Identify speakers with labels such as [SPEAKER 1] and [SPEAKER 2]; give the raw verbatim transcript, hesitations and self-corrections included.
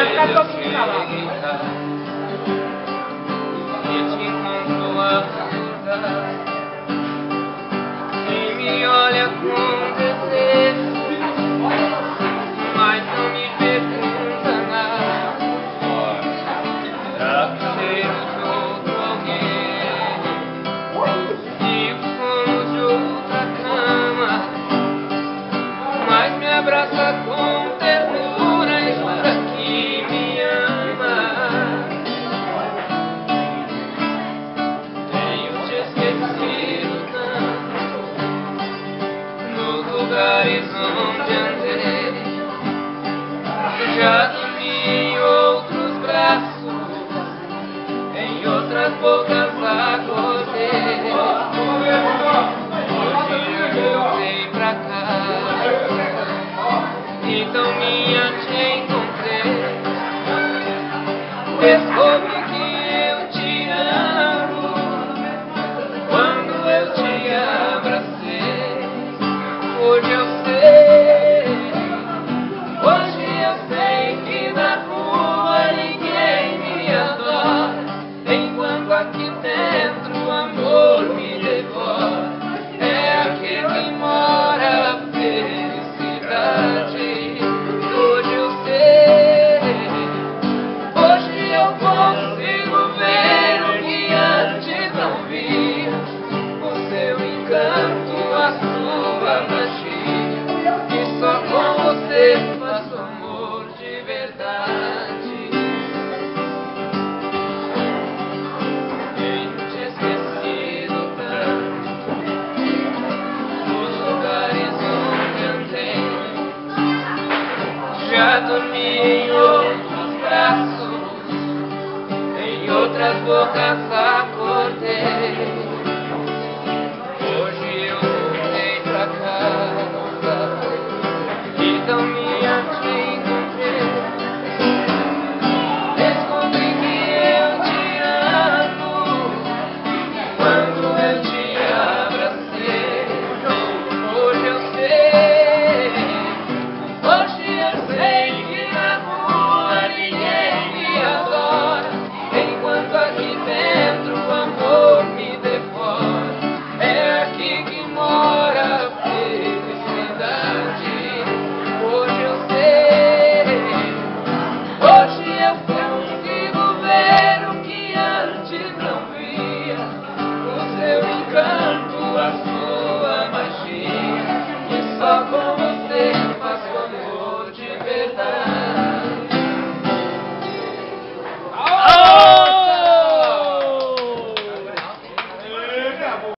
[SPEAKER 1] ficar todo mundo calado.
[SPEAKER 2] E te encontro a andar e me olha com desejo, mas não me pergunta nada. Travesseiro de outro alguém, digo como de outra cama, mas me abraça com ternura e jura que me ama. Tenho te esquecido tanto nos lugares onde andei, já dormi em outros braços, em outras bocas.